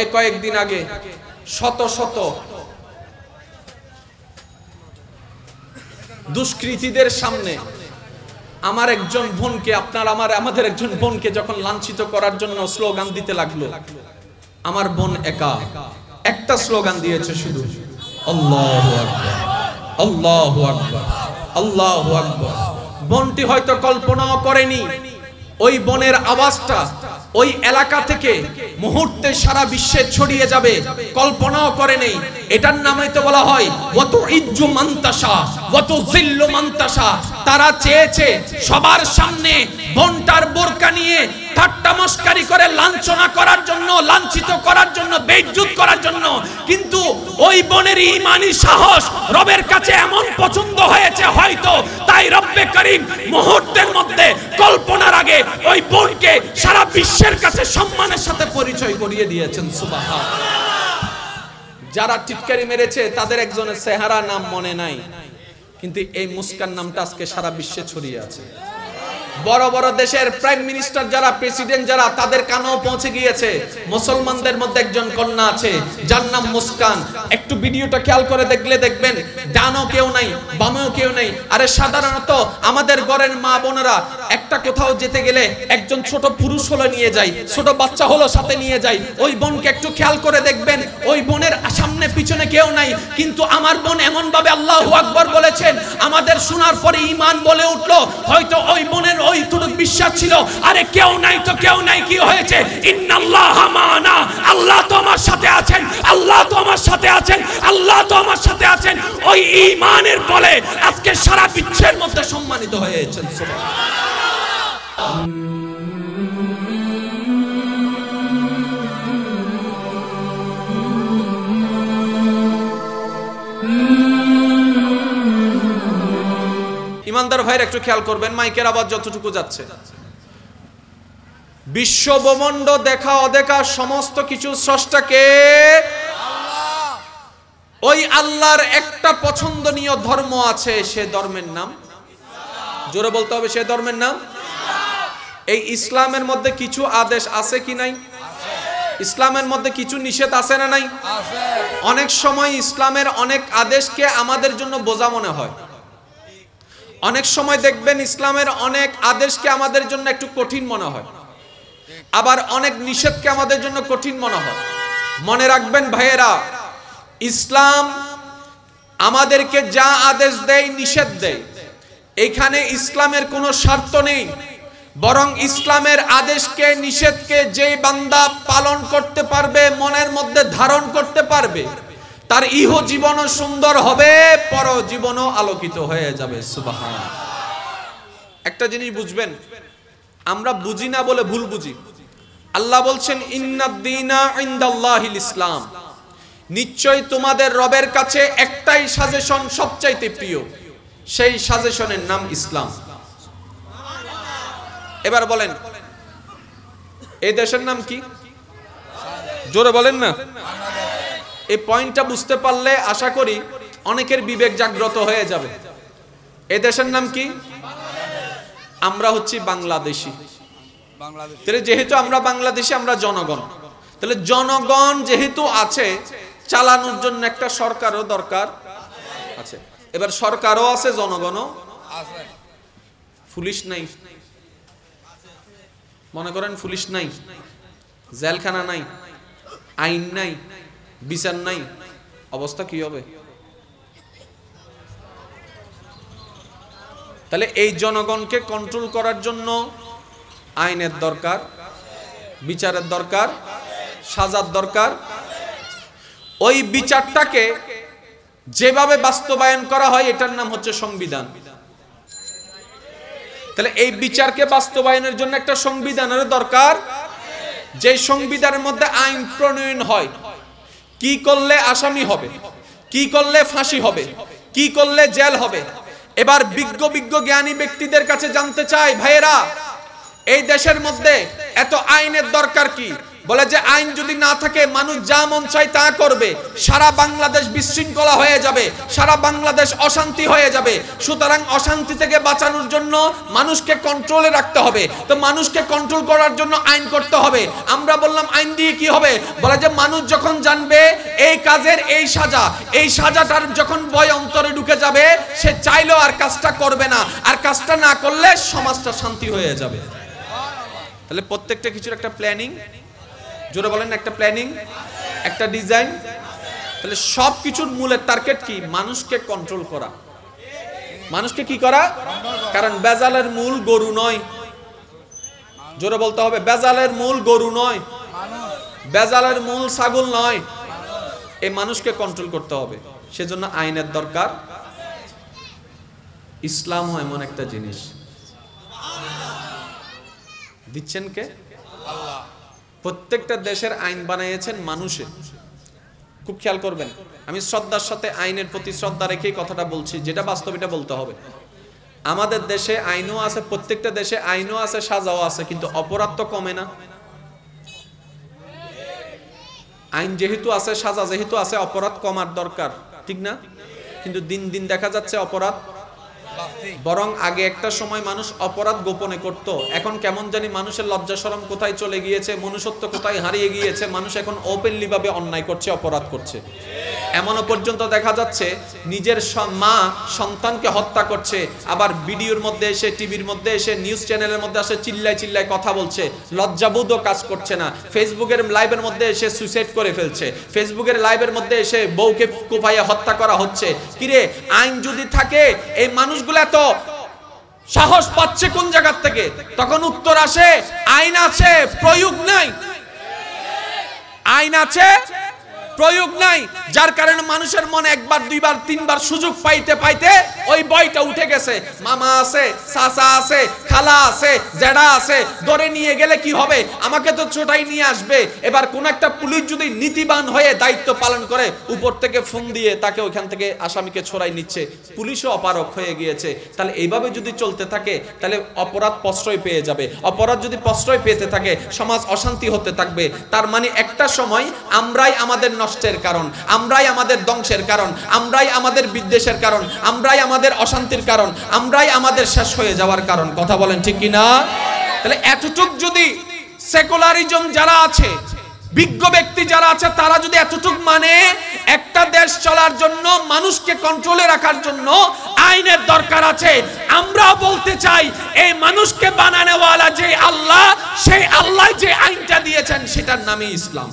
কয়েকদিন আগে শত শত দুষ্কৃতীদের সামনে আমার একজন বোনকে আমাদের একজন বোনকে যখন লাঞ্ছিত করার জন্য স্লোগান দিতে লাগলো, আমার বোন একটা স্লোগান দিয়েছে শুধু, আল্লাহু আকবার, আল্লাহু আকবার, আল্লাহু আকবার। বোনটি হয়তো কল্পনাও করেনি ওই বোনের আওয়াজটা ওই এলাকা থেকে মুহূর্তে সারা বিশ্বে ছড়িয়ে যাবে, কল্পনাও করে নেই। এটার নামই তো বলা হয় ওয়াতু ইজ্জু মানতাশা ওয়াতু জিল্লু মানতাশা। তারা চেয়েছে সবার সামনে বোনটার বোরকা নিয়ে ঠাট্টা মস্কারি করে লাঞ্ছনা করার জন্য, লাঞ্ছিত করার জন্য, বেইজ্জত করার জন্য, কিন্তু ওই বোনের ঈমানি সাহস রবের কাছে এমন পছন্দ হয়েছে হয়তো, তাই রব্বে করিম মুহূর্তের মধ্যে কল্পনার আগে ওই বোনকে সারা বিশ্বের কাছে সম্মানের সাথে পরিচয় করিয়ে দিয়েছেন। সুবহানাল্লাহ। যারা টিটকারি মেরেছে তাদের একজনের চেহারা নাম মনে নাই, কিন্তু এই মুস্কান নামটা আজকে সারা বিশ্বে ছড়িয়ে আছে। বড় বড় দেশের প্রাইম মিনিস্টার যারা, প্রেসিডেন্ট যারা, তাদের কানেও পৌঁছে গিয়েছে। মুসলমানদের মধ্যে একজন কন্যা আছে যার নাম মুস্কান। একটু ভিডিওটা খেয়াল করে দেখলে দেখবেন ডানও কেউ নাই, বামেও কেউ নেই। আরে সাধারণত আমাদের ঘরের মা বোনেরা একটা কোথাও যেতে গেলে একজন ছোট পুরুষ হলো নিয়ে যায়, ছোট বাচ্চা হলো সাথে নিয়ে যায়। ওই বোনকে একটু খেয়াল করে দেখবেন ওই বোনের সামনে পিছনে কেউ নাই, কিন্তু আমার বোন এমন ভাবে আল্লাহু আকবার বলেছেন, আমাদের শোনার পরে ঈমান বলে উঠলো। হয়তো ওই বোনের ওইটুকু বিশ্বাস ছিল, আরে কেউ নাই তো কেউ নাই, কি হয়েছে, ইন্নাল্লাহা মা'ানা, আল্লাহ তো আমার সাথে আছেন, আল্লাহ তো আমার সাথে আছেন, আল্লাহ তো আমার সাথে আছেন। ওই ঈমানের বলে আজকে সারা বিশ্বের মধ্যে সম্মানিত হয়েছেন। সুবহানাল্লাহ। ইমানদার ভাইরা একটু খেয়াল করবেন, মাইকের আওয়াজ যতটুকু যাচ্ছে, বিশ্ব ব্রহ্মাণ্ড দেখা অদেখা সমস্ত কিছু স্রষ্টাকে আল্লাহ। ওই আল্লাহর একটা পছন্দনীয় ধর্ম আছে, সে ধর্মের নাম ইসলাম। জোরে বলতে হবে, সে ধর্মের নাম ইসলাম। এই ইসলামের মধ্যে কিছু আদেশ আছে কি নাই? ইসলামের মধ্যে কিছু নিষেধ আছে না নাই? অনেক সময় ইসলামের অনেক আদেশকে আমাদের জন্য বোঝা মনে হয়, অনেক সময় দেখবেন ইসলামের অনেক আদেশকে আমাদের জন্য একটু কঠিন মনে হয়, আবার অনেক নিষেধকে আমাদের জন্য কঠিন মনে হয়। মনে রাখবেন ভাইয়েরা, ইসলাম আমাদেরকে যা আদেশ দেয়, নিষেধ দেয়, এখানে ইসলামের কোনো স্বার্থ নেই, বরং ইসলামের আদেশকে নিষেধকে যে বান্দা পালন করতে পারবে, মনের মধ্যে ধারণ করতে পারবে, তার ইহ জীবনও সুন্দর হবে, পর জীবনও আলোকিত হয়ে যাবে। সুবহানাল্লাহ। একটা জিনিস বুঝবেন, আমরা বুঝি না বলে ভুল বুঝি। আল্লাহ বলছেন ইন্নাদ-দীনা ইনদাল্লাহিল ইসলাম, নিশ্চয় তোমাদের রবের কাছে একটাই সাজেশন সবচাইতে প্রিয়, সেই সাজেশনের নাম ইসলাম। এবার বলেন এই দেশের নাম কি? জোরে বলেন না। এই পয়েন্টটা বুঝতে পারলে আশা করি অনেকের বিবেক জাগ্রত হয়ে যাবে। এই দেশের নাম কি? আমরা হচ্ছি বাংলাদেশি। তাহলে যেহেতু আমরা বাংলাদেশি, আমরা জনগণ, তাহলে জনগণ যেহেতু আছে, চালানোর জন্য একটা সরকারও দরকার আছে। এবার সরকারও আছে, জনগণও আছে। পুলিশ নাই, মনে করেন পুলিশ নাই, জেলখানা নাই, আইন নাই, বিচার নাই, অবস্থা কি হবে? তাহলে এই জনগণকে কন্ট্রোল করার জন্য আইনের দরকার, বিচারের দরকার, সাজার দরকার। ওই বিচারটাকে যেভাবে বাস্তবায়ন করা হয় এটার নাম হচ্ছে সংবিধান। তাহলে এই বিচারকে বাস্তবায়নের জন্য একটা সংবিধানের দরকার, যে সংবিধানের মধ্যে আইন প্রণয়ন হয়, কি করলে আসামি হবে, কি করলে ফাঁসি হবে, কি করলে জেল হবে। এবার বিজ্ঞ জ্ঞানী ব্যক্তিদের কাছে জানতে চাই, ভাইয়েরা এই দেশের মধ্যে এত আইনের দরকার কি? বলে যে আইন যদি না থাকে মানুষ যা মন চায় তা করবে, সারা বাংলাদেশ বিশৃঙ্খলা হয়ে যাবে, সারা বাংলাদেশ অশান্তি হয়ে যাবে। সুতরাং অশান্তি থেকে বাঁচানোর জন্য মানুষকে কন্ট্রোলে রাখতে হবে। তো মানুষকে কন্ট্রোল করার জন্য আইন করতে হবে। আমরা বললাম আইন দিয়ে কি হবে? বলে যে মানুষ যখন জানবে এই কাজের এই সাজা, এই সাজাটার যখন ভয় অন্তরে ঢুকে যাবে, সে চাইলেও আর কাজটা করবে না, আর কাজটা না করলে সমাজটা শান্তি হয়ে যাবে। তাহলে প্রত্যেকটা কিছুর একটা প্ল্যানিং, জোরে বলেন একটা প্ল্যানিং, একটা ডিজাইন। তাহলে সব কিছুর মূলের টার্গেট কি? মানুষকে কন্ট্রোল করা। মানুষকে কি করা? কারণ বেজালের মূল গরু নয়, জোরে বলতে হবে, বেজালের মূল গরু নয়, বেজালের মূল ছাগল নয়, এই মানুষকে কন্ট্রোল করতে হবে। সেজন্য আইনের দরকার। ইসলামও এমন একটা জিনিস দিচ্ছেন কে? আল্লাহ। প্রত্যেকটা দেশের আইন বানিয়েছেন মানুষে। খুব খেয়াল করবেন, আমি শ্রদ্ধার সাথে আইনের প্রতি শ্রদ্ধা রেখেই কথাটা বলছি, যেটা বাস্তব এটা বলতে হবে। আমাদের দেশে আইনও আছে, প্রত্যেকটা দেশে আইনও আছে, সাজাও আছে, কিন্তু অপরাধ তো কমে না। আইন যেহেতু আছে, সাজা যেহেতু আছে, অপরাধ কমার দরকার, ঠিক না? কিন্তু দিন দিন দেখা যাচ্ছে অপরাধ, বরং আগে একটা সময় মানুষ অপরাধ গোপনে করত, এখন কেমন জানি মানুষের লজ্জা শরম কোথায় চলে গিয়েছে, মনুষ্যত্ব কোথায় হারিয়ে গিয়েছে, মানুষ এখন ওপেনলি ভাবে অন্যায় করছে, অপরাধ করছে। এমনও পর্যন্ত দেখা যাচ্ছে নিজের মা সন্তানকে হত্যা করছে, আবার ভিডিওর মধ্যে এসে, টিভির মধ্যে এসে, নিউজ চ্যানেলের মধ্যে এসে চিল্লায় চিল্লায় কথা বলছে, লজ্জাবোধও কাজ করছে না। ফেসবুকের লাইভের মধ্যে এসে সুইসাইড করে ফেলছে, ফেসবুকের লাইভের মধ্যে এসে বউকে কুপাইয়া হত্যা করা হচ্ছে। কিরে, আইন যদি থাকে এই মানুষগুলা তো সাহস পাচ্ছে কোন জায়গা থেকে? তখন উত্তর আসে আইন আছে, প্রয়োগ নাই। আইন আছে, প্রয়োগ নাই, যার কারণে মানুষের মনে একবার দুইবার তিনবার সুযোগ পাইতে পাইতে ওই বয়টা উঠে গেছে। মামা আছে, চাচা আছে, খালা আছে, জেঠা আছে, ধরে নিয়ে গেলে কি হবে? আমাকে তো ছোটাই নিয়ে আসবে। এবার কোন একটা পুলিশ যদি নীতিবান হয়ে দায়িত্ব পালন করে, উপর থেকে ফোন দিয়ে তাকে ওইখান থেকে আসামিকে ছড়াই নিচ্ছে, পুলিশও অপারক হয়ে গিয়েছে। তাহলে এইভাবে যদি চলতে থাকে, তাহলে অপরাধ প্রশ্রয় পেয়ে যাবে। অপরাধ যদি প্রশ্রয় পেতে থাকে, সমাজ অশান্তি হতে থাকবে। তার মানে একটা সময় আমরাই আমাদের নষ্টের কারণ, আমরাই আমাদের ধ্বংসের কারণ, আমরাই আমাদের বিদ্বেষের কারণ, আমরাই আমাদের অশান্তির কারণ, আমরাই আমাদের শেষ হয়ে যাওয়ার কারণ। কথা বলেন ঠিক কি না? তাহলে এতটুক যদি সেকুলারিজম যারা আছে, বিজ্ঞ ব্যক্তি যারা আছে, তারা যদি এতটুক মানে একটা দেশ চলার জন্য, মানুষকে কন্ট্রোলে রাখার জন্য আইনের দরকার আছে, আমরা বলতে চাই এই মানুষকে বানানোওয়ালা যে আল্লাহ, সেই আল্লাহ যে আইনটা দিয়েছেন সেটার নামই ইসলাম।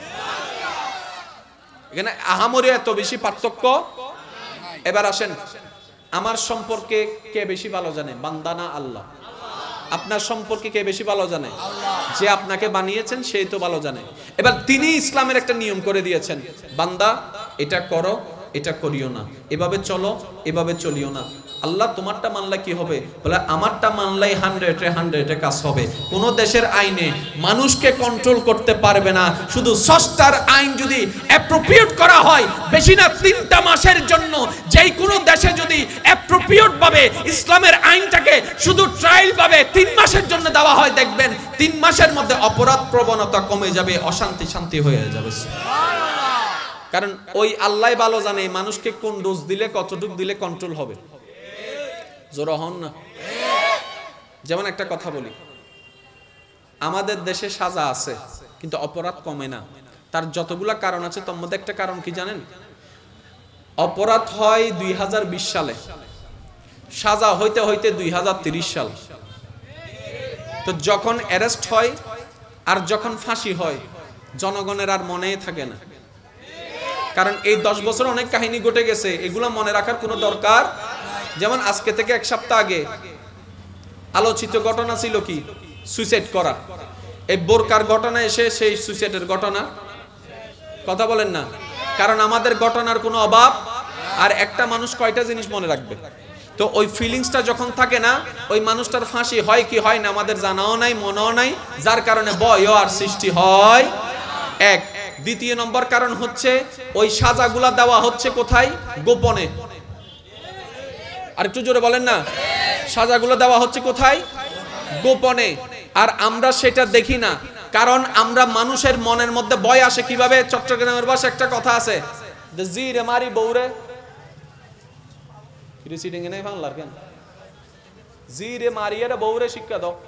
এখানে আহামরি এত বেশি পার্থক্য। এবার আসেন, আমার সম্পর্কে কে বেশি ভালো জানে? বান্দা না আল্লাহ? আপনার সম্পর্কে কে বেশি ভালো জানে? যে আপনাকে বানিয়েছেন সেই তো ভালো জানে। এবার তিনি ইসলামের একটা নিয়ম করে দিয়েছেন, বান্দা এটা করো, এটা করিও না, এভাবে চলো, এভাবে চলিও না। আল্লাহ তোমারটা মানলে কি হবে? বলে আমারটা মানলেই 100-এ কাজ হবে। কোন দেশের আইনে মানুষকে কন্ট্রোল করতে পারবে না। শুধু সস্তার আইন যদি অ্যাপ্রোপ্রিয়েট করা হয়, বেশি না 3টা মাসের জন্য, যেই কোনো দেশে যদি অ্যাপ্রোপ্রিয়েট ভাবে ইসলামের আইনটাকে শুধু ট্রায়াল ভাবে 3 মাসের জন্য দেওয়া হয়, দেখবেন 3 মাসের মধ্যে অপরাধ প্রবণতা কমে যাবে, অশান্তি শান্তি হয়ে যাবে। কারণ ওই আল্লাহ ভালো জানে মানুষকে কোন ডোজ দিলে, কতটুক দিলে কন্ট্রোল হবে। জোর হন না। যেমন একটা কথা বলি, আমাদের দেশে সাজা আছে কিন্তু অপরাধ কমে না। তার যতগুলা কারণ আছে, তার মধ্যে একটা কারণ কি জানেন? অপরাধ হয় 2020 সালে, সাজা হইতে হইতে 2030 সাল। তো যখন অ্যারেস্ট হয় আর যখন ফাঁসি হয়, জনগণের আর মনেই থাকে না। কারণ এই 10 বছর অনেক কাহিনী ঘটে গেছে, এগুলো মনে রাখার কোনো দরকার। যেমন আজকে থেকে 1 সপ্তাহ আগে আলোচিত ঘটনা ছিল কি? সুইসাইড করা। এই বোরকার ঘটনা এসে সেই সুইসাইডের ঘটনা। কথা বলেন না? কারণ আমাদের ঘটনার কোনো অভাব। আর একটা মানুষ কয়টা জিনিস মনে রাখবে? তো ওই ফিলিংসটা যখন থাকে না, ওই মানুষটার ফাঁসি হয় কি হয় না আমাদের জানাও নাই, মনেও নাই, যার কারণে ভয়ও আর সৃষ্টি হয়। এক। দ্বিতীয় নম্বর কারণ হচ্ছে ওই সাজাগুলা দেওয়া হচ্ছে কোথায়? গোপনে। আর একটু জোরে বলেন না। সাজাগুলো দেওয়া হচ্ছে কোথায়? গোপনে। আর আমরা সেটা দেখি না। কারণ আমরা মানুষের মনের মধ্যে ভয় আসে কিভাবে? চট্টগ্রামের ভাষায় একটা কথা আছে, জি রে মারি বউরে সিটিং এ নাই বাংলার কেন, জি রে মারি এর বউরে শিক্ষা দাও।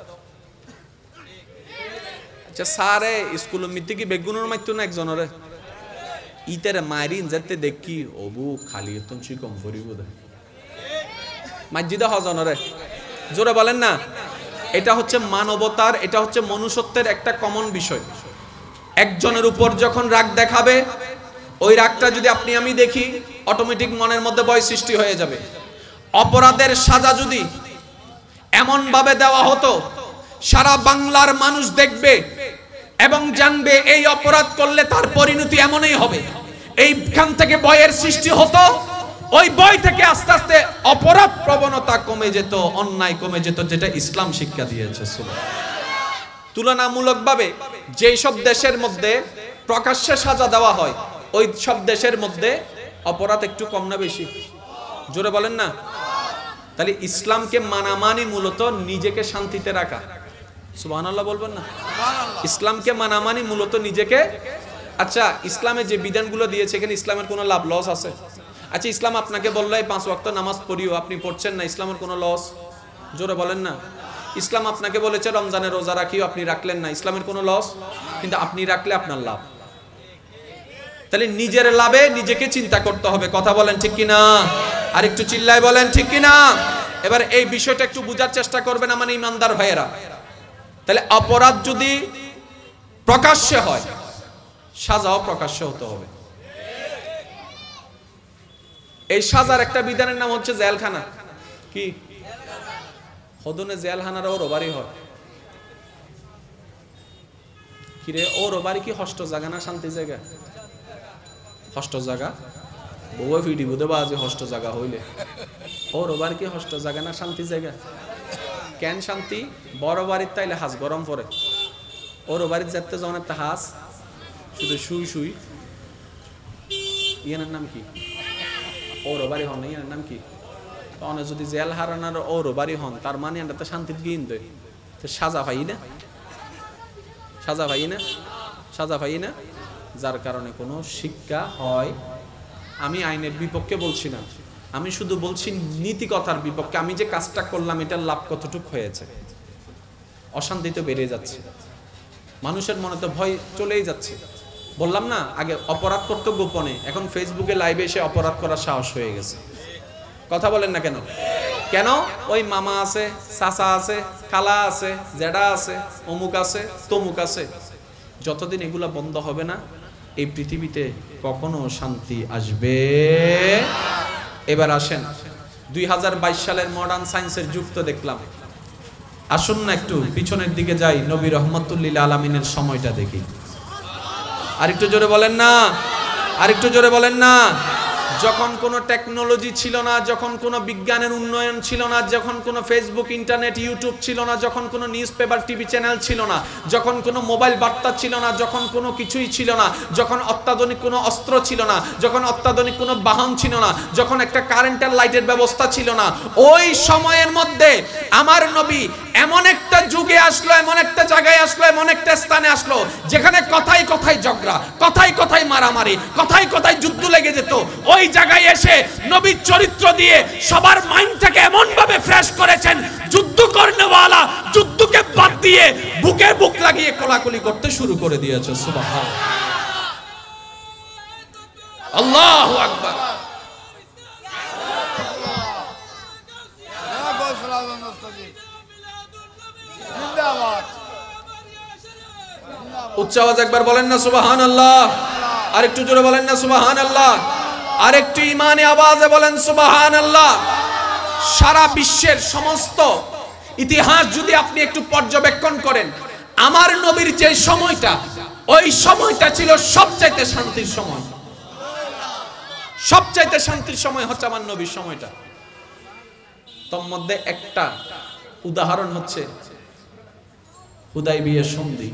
আচ্ছা সারে স্কুল মিথ্যে কি বেগুনের মাইতো না একজনের ইতেরে মারিন যেতে দেখি ওবু খালি তুন কম করি বোধ মাজিদা হজনরে জোরে বলেন না। এটা হচ্ছে মানবতার, এটা হচ্ছে মনুষ্যত্বের একটা কমন বিষয়। একজনের উপর যখন রাগ দেখাবে, ওই রাগটা যদি আপনি আমি দেখি, অটোমেটিক মনের মধ্যে ভয় সৃষ্টি হয়ে যাবে। অপরাধের সাজা যদি এমন ভাবে দেওয়া হতো সারা বাংলার মানুষ দেখবে এবং জানবে এই অপরাধ করলে তার পরিণতি এমনই হবে, এইখান থেকে ভয়ের সৃষ্টি হতো, ওই ভয় থেকে আস্তে আস্তে অপরাধ প্রবণতা কমে যেত, অন্যায় কমে যেত, যেটা ইসলাম শিক্ষা দিয়েছে। তুলনামূলকভাবে যেই সব দেশের মধ্যে প্রকাশ্যে সাজা দেওয়া হয়, ওই সব দেশের মধ্যে অপরাধ একটু কম না বেশি? জোরে বলেন না। তাহলে ইসলামকে মানামানি মূলত নিজেকে শান্তিতে রাখা। সুবহানাল্লাহ বলবেন না? ইসলামকে মানামানি মূলত নিজেকে। আচ্ছা ইসলামে যে বিধানগুলো দিয়েছে, এখানে ইসলামের কোনো লাভ লস আছে? আচ্ছা ইসলাম আপনাকে বললো 5 ওয়াক্ত নামাজ পড়িও, আপনি পড়ছেন না, ইসলামের কোনো লস? জোরে বলেন না। ইসলাম আপনাকে বলেছে রমজানের রোজা রাখিও, আপনি রাখলেন না, ইসলামের কোনো লস? কিন্তু আপনি রাখলে আপনার লাভ। তাহলে নিজের লাভে নিজেকে চিন্তা করতে হবে। কথা বলেন ঠিক কিনা? আর একটু চিল্লায় বলেন ঠিক কিনা? এবার এই বিষয়টা একটু বোঝার চেষ্টা করবেন আমার ইমানদার ভাইয়েরা। তাহলে অপরাধ যদি প্রকাশ্যে হয়, সাজাও প্রকাশ্য হতে হবে। এই সাজার একটা বিধানের নাম হচ্ছে জেলখানা। কি হদনে জেলখানারা ওর বাড়ি হয় কিরে? ওর বাড়ি কি হষ্ট জায়গা না শান্তি জায়গা? হষ্ট জায়গা। বউয়ে ফিডি বুধে বাজে হষ্ট জায়গা হইলে ওর বাড়ি কি হষ্ট জায়গা না শান্তি জায়গা? কেন শান্তি? বড় বাড়ির তাইলে হাঁস গরম পড়ে, ওর বাড়ির যেতে যখন একটা হাঁস শুধু শুই শুই। ইয়ানের নাম কি? ওর বাড়ি হন, ইয়ানের নাম কি? তখন যদি জেল হারানোর ওর বাড়ি হন, তার মানে এটা তো শান্তির গিন দেয়, তো সাজা পাই না, সাজা পাই না, সাজা পাই না। যার কারণে কোনো শিক্ষা হয়। আমি আইনের বিপক্ষে বলছি না, আমি শুধু বলছি নীতিকথার বিপক্ষে। আমি যে কাজটা করলাম এটার লাভ কতটুকু হয়েছে? অশান্তি তো বেড়ে যাচ্ছে, মানুষের মনে তো ভয় চলেই যাচ্ছে। বললাম না আগে অপরাধ করতো গোপনে, এখন ফেসবুকে লাইভে এসে অপরাধ করার সাহস হয়ে গেছে। কথা বলেন না কেন? কেন? ওই মামা আছে, চাচা আছে, খালা আছে, জেডা আছে, অমুক আছে, তমুক আছে। যতদিন এগুলা বন্ধ হবে না, এই পৃথিবীতে কখনো শান্তি আসবে। এবার আসেন 2022 সালের মডার্ন সায়েন্সের যুগ তো দেখলাম। আসুন না একটু পিছনের দিকে যাই, নবী রহমতুল্লিল আলামিনের সময়টা দেখি। আরেকটু জোরে বলেন না, আরেকটু জোরে বলেন না। যখন কোনো টেকনোলজি ছিল না, যখন কোনো বিজ্ঞানের উন্নয়ন ছিল না, যখন কোনো ফেসবুক, ইন্টারনেট, ইউটিউব ছিল না, যখন কোনো নিউজ পেপার, টিভি চ্যানেল ছিল না, যখন কোনো মোবাইল বার্তা ছিল না, যখন কোনো কিছুই ছিল না, যখন অত্যাধুনিক কোনো অস্ত্র ছিল না, যখন অত্যাধুনিক কোনো বাহন ছিল না, যখন একটা কারেন্টের লাইটের ব্যবস্থা ছিল না, ওই সময়ের মধ্যে আমার নবী এমন একটা যুগে আসলো, এমন একটা জায়গায় আসলো, এমন একটা স্থানে আসলো যেখানে কথায় কথায় ঝগড়া, কথায় কথায় মারামারি, কথায় কথায় যুদ্ধ লেগে যেত। ওই জায়গায় এসে নবীর চরিত্র দিয়ে সবার মাইন্ডটাকে এমন ভাবে ফ্রেশ করেছেন, যুদ্ধ করনেওয়ালা যুদ্ধকে বাদ দিয়ে বুকে বুক লাগিয়ে কোলাকুলি করতে শুরু করে দিয়েছে। সুবহানাল্লাহ, আল্লাহু আকবার। উচ্চ আওয়াজ একবার বলেন না সুবহানাল্লাহ। আরেকটু জোরে বলেন না সুবহানাল্লাহ। আরেকটু ইমানে আওয়াজে বলেন সুবহানাল্লাহ। সারা বিশ্বের সমস্ত ইতিহাস যদি আপনি একটু পর্যবেক্ষণ করেন, আমার নবীর যে সময়টা, ওই সময়টা ছিল সবচাইতে শান্তির সময়। সবচাইতে শান্তির সময় হচ্ছে আমার নবীর সময়টা। তোর মধ্যে একটা উদাহরণ হচ্ছে হুদাইবিয়ার সন্ধি।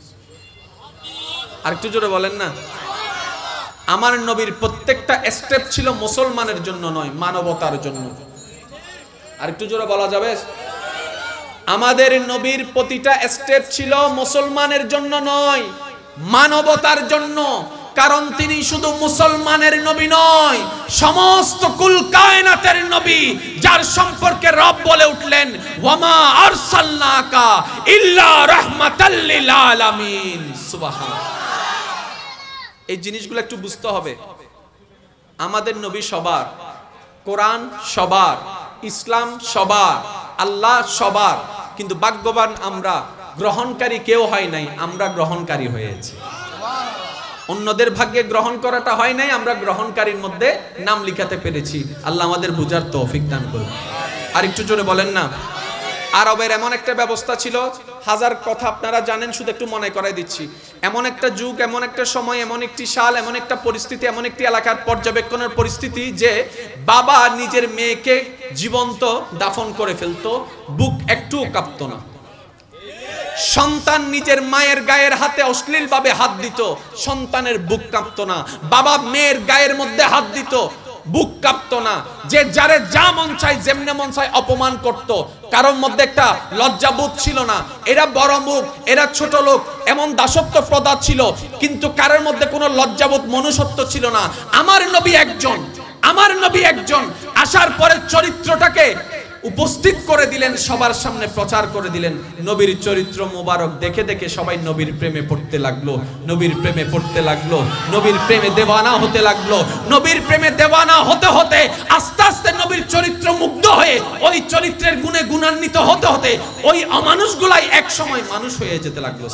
আরেকটু জোরে বলেন না। আমার নবীর প্রত্যেকটা স্টেপ ছিল মুসলমানের জন্য নয়, মানবতার জন্য। আরেকটু জোরে বলা যাবে? আমাদের নবীর প্রতিটা স্টেপ ছিল মুসলমানের জন্য নয়, মানবতার জন্য। কারণ তিনি শুধু মুসলমানের নবী নয়, সমস্ত কুল কায়নাতের নবী, যার সম্পর্কে রব বলে উঠলেন ওয়ামা আরসালনাকা ইল্লা রাহমাতাল লিল আলামিন। সুবহানাল্লাহ। এই জিনিসগুলো একটু বুঝতে হবে। আমাদের নবী সবার, কোরআন সবার, ইসলাম সবার, আল্লাহ সবার, কিন্তু ভাগ্যবান আমরা, গ্রহণকারী কেউ হয় নাই, আমরা গ্রহণকারী হয়েছি। অন্যদের ভাগ্যে গ্রহণ করাটা হয় নাই, আমরা গ্রহণকারীর মধ্যে নাম লিখাতে পেরেছি। আল্লাহ আমাদের বুঝার তৌফিক দান করুন। আর একটু জোরে বলেন না। আরবের এমন একটা ব্যবস্থা ছিল, হাজার কথা আপনারা জানেন, শুধু একটু মনে করাই দিচ্ছি। এমন একটা যুগ, এমন একটা সময়, এমন একটি সাল, এমন একটা পরিস্থিতি, এমন একটি এলাকার পর্যবেক্ষণের পরিস্থিতি যে বাবা নিজের মেয়েকে জীবন্ত দাফন করে ফেলতো, বুক একটুও কাঁপতো না। সন্তান নিজের মায়ের গায়ের হাতে অশ্লীল ভাবে হাত দিত, সন্তানের বুক কাঁপতো না। বাবা মেয়ের গায়ের মধ্যে হাত দিত, বুক কাঁপতো না। যে যারে যা মন চায়, যেমনে মন চায় অপমান করত, কারোর মধ্যে একটা লজ্জাবোধ ছিল না। এরা বড় মুখ, এরা ছোট লোক, এমন দাসত্ব প্রথা ছিল, কিন্তু কারোর মধ্যে কোনো লজ্জাবোধ, মনুষ্যত্ব ছিল না। আমার নবী একজন, আমার নবী একজন আসার পরে চরিত্রটাকে উপস্থিত করে দিলেন, সবার সামনে প্রচার করে দিলেন। নবীর চরিত্র মোবারক দেখে দেখে সবাই নবীর প্রেমে পড়তে লাগলো, নবীর প্রেমে পড়তে লাগলো, নবীর প্রেমে দেওয়ানা হতে লাগলো। নবীর প্রেমে দেওয়ানা হতে হতে আস্তে আস্তে নবীর চরিত্র মুগ্ধ হয়ে ওই চরিত্রের গুণে গুণান্বিত হতে হতে ওই অমানুষগুলাই এক সময় মানুষ হয়ে যেতে লাগলো।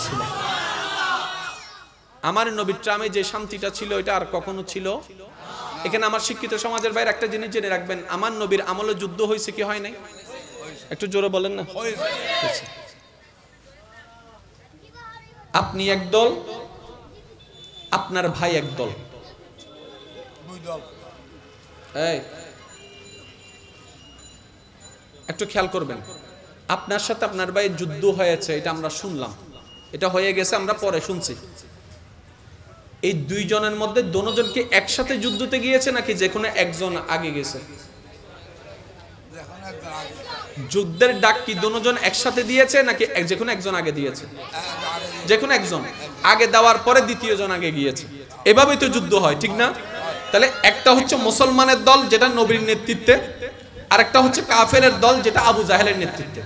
আমার নবীর প্রেমে যে শান্তিটা ছিল, এটা আর কখনো ছিল। এখানে আমার শিক্ষিত সমাজের বাইরে একটা জিনিস জেনে রাখবেন, আমার নবীর আমলে যুদ্ধ হয়েছে কি হয় নাই? একটু জোরে বলেন না। আপনি একদল, আপনার ভাই একদল, একটু খেয়াল করবেন। আপনার সাথে আপনার ভাইয়ের যুদ্ধ হয়েছে, এটা আমরা শুনলাম, এটা হয়ে গেছে, আমরা পরে শুনছি। এই দুইজনের মধ্যে দুজনকে একসাথে যুদ্ধতে গিয়েছে নাকি যে কোনো একজন আগে গেছে? যুদ্ধের ডাক কি দুজন একসাথে দিয়েছে নাকি যে কোনো একজন আগে দিয়েছে? যে কোনো একজন আগে দেওয়ার পরে দ্বিতীয় জন আগে গিয়েছে। এভাবেই তো যুদ্ধ হয়, ঠিক না? তাহলে একটা হচ্ছে মুসলমানের দল, যেটা নবীর নেতৃত্বে, আর একটা হচ্ছে কাফেরের দল, যেটা আবু জাহেলের নেতৃত্বে।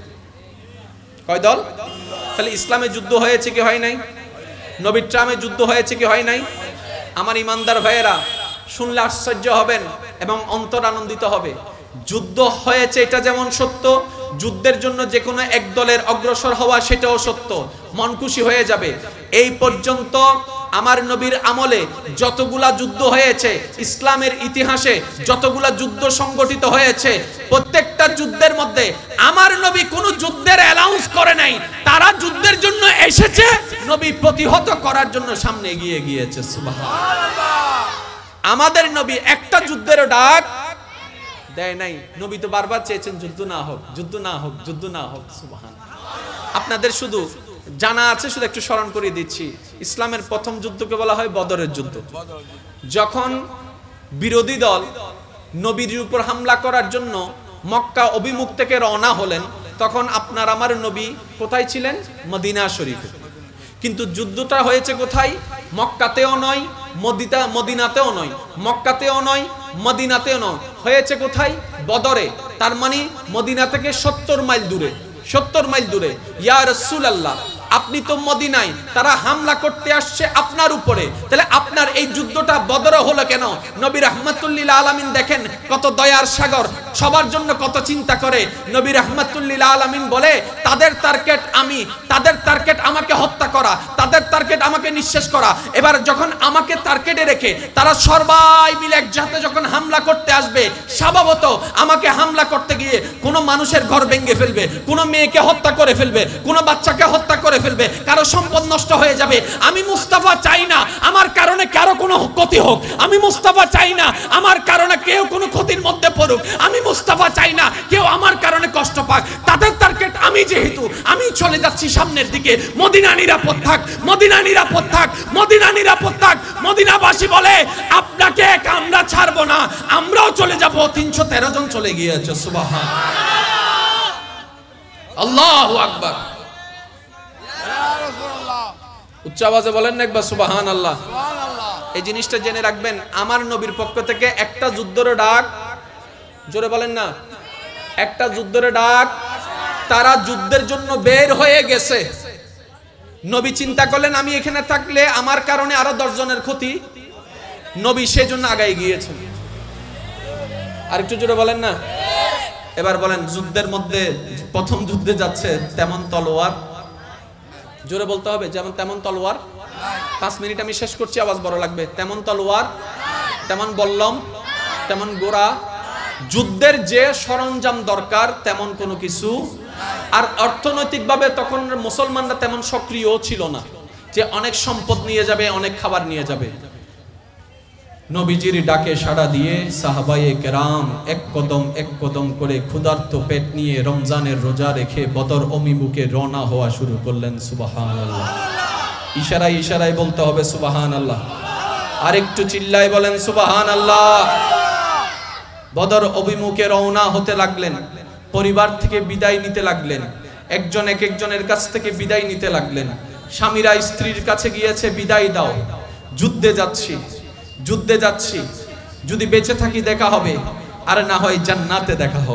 কয় দল? তাহলে ইসলামে যুদ্ধ হয়েছে কি হয় নাই? নবীর ট্রামে যুদ্ধ হয়েছে কি হয় নাই? আমার ইমানদার ভাইয়েরা, শুনলে আশ্চর্য হবেন এবং অন্তর আনন্দিত হবে। যুদ্ধ হয়েছে এটা যেমন সত্য, যুদ্ধের জন্য যে কোনো এক দলের অগ্রসর হওয়া সেটাও সত্য, মন খুশি হয়ে যাবে। এই পর্যন্ত আমার নবীর আমলে যতগুলা যুদ্ধ হয়েছে, ইসলামের ইতিহাসে যতগুলা যুদ্ধ সংগঠিত হয়েছে, প্রত্যেকটা যুদ্ধের মধ্যে আমার নবী কোনো যুদ্ধের অ্যালাউন্স করে নাই। তারা যুদ্ধের জন্য এসেছে, নবী প্রতিহত করার জন্য সামনে এগিয়ে গিয়েছে। সুবহানাল্লাহ। আমাদের নবী একটা যুদ্ধের ডাক দেয় নাই। নবী তো বারবার চেয়েছেন যুদ্ধ না হোক, যুদ্ধ না হোক, যুদ্ধ না হোক। সুবহানাল্লাহ। আপনাদের শুধু জানা আছে, শুধু একটু স্মরণ করিয়ে দিচ্ছি। ইসলামের প্রথম যুদ্ধকে বলা হয় বদরের যুদ্ধ। যখন বিরোধী দল নবীর উপর হামলা করার জন্য মক্কা অভিমুখ থেকে রওনা হলেন, তখন আপনার আমার নবী কোথায় ছিলেন? মদিনা শরীফে। কিন্তু যুদ্ধটা হয়েছে কোথায়? মক্কাতেও নয়, মদিনাতেও নয়, মক্কাতেও নয়, মদিনাতেও নয়, হয়েছে কোথায়? বদরে। তার মানে মদিনা থেকে 70 মাইল দূরে, 70 মাইল দূরে। ইয়া রাসূলুল্লাহ, আপনি তো মদিনায়, তারা হামলা করতে আসছে আপনার উপরে, তাহলে আপনার এই যুদ্ধটা বদরে হলো কেন? নবী রাহমাতুল লিল আলামিন দেখেন কত দয়ার সাগর, সবার জন্য কত চিন্তা করে। নবী রাহমাতুল লিল আলামিন বলে, তাদের টার্গেট আমি, তাদের টার্গেট আমাকে হত্যা করা, তাদের টার্গেট আমাকে নিঃশেষ করা। এবার যখন আমাকে টার্গেটে রেখে তারা সবাই মিলে একসাথে যখন হামলা করতে আসবে, স্বভাবত আমাকে হামলা করতে গিয়ে কোনো মানুষের ঘর ভেঙে ফেলবে, কোনো মেয়েকে হত্যা করে ফেলবে, কোনো বাচ্চাকে হত্যা করে ফেলবে, কারো সম্পদ নষ্ট হয়ে যাবে। আমি মুস্তাফা চাই না আমার কারণে কারো কোনো ক্ষতি হোক, আমি মুস্তাফা চাই না আমার কারণে কেউ কোনো ক্ষতির মধ্যে পড়ুক, আমি মুস্তাফা চাই না কেউ আমার কারণে কষ্ট পাক। তাদের টার্গেট আমি, যেহেতু আমি চলে যাচ্ছি সামনের দিকে। মদিনা নিরাপদ থাক, মদিনা নিরাপদ থাক, মদিনা নিরাপদ থাক। মদিনাবাসী বলে, আপনাকে একা আমরা ছাড়বো না, আমরাও চলে যাব। 313 জন চলে গিয়েছে। সুবহানাল্লাহ। আল্লাহু আকবার। উচ্চ আওয়াজে বলেন না একবার সুবহানাল্লাহ। এই জিনিসটা জেনে রাখবেন, আমার নবীর পক্ষ থেকে একটা যুদ্ধের ডাক, জোরে বলেন না, একটা যুদ্ধের ডাক, তারা যুদ্ধের জন্য বের হয়ে গেছে। নবী চিন্তা করলেন আমি এখানে থাকলে আমার কারণে আরো 10 জনের ক্ষতি, নবী সেজন্য আগায় গিয়েছেন। আরেকটু জোরে বলেন না। এবার বলেন, যুদ্ধের মধ্যে প্রথম যুদ্ধে যাচ্ছে তেমন তলোয়ার, জোরে বলতে হবে, যেমন তেমন তলোয়ার, 5 মিনিট আমি শেষ করছি, আওয়াজ বড় লাগবে। তেমন তলোয়ার, তেমন বল্লম, তেমন গোরা, যুদ্ধের যে সরঞ্জাম দরকার তেমন কোনো কিছু। আর অর্থনৈতিকভাবে তখন মুসলমানরা তেমন সক্রিয় ছিল না যে অনেক সম্পদ নিয়ে যাবে, অনেক খাবার নিয়ে যাবে। নবীজির ডাকে সাড়া দিয়ে সাহাবায়ে কেরাম এক কদম করে ক্ষুধার্ত পেট নিয়ে রমজানের রোজা রেখে বদর অভিমুখে রওনা হওয়া শুরু করলেন। সুবহানাল্লাহ। ইশারায় বলতে হবে সুবহানাল্লাহ। আর একটু চিল্লায় বলেন সুবহানাল্লাহ। বদর অভিমুখে রওনা হতে লাগলেন, পরিবার থেকে বিদায় নিতে লাগলেন, একজন এক একজনের কাছ থেকে বিদায় নিতে লাগলেন। স্বামীরা স্ত্রীর কাছে গিয়েছে, বিদায় দাও, যুদ্ধে যাচ্ছি, যদি বেঁচে থাকি দেখা হবে, আর না হয় জান্নাতে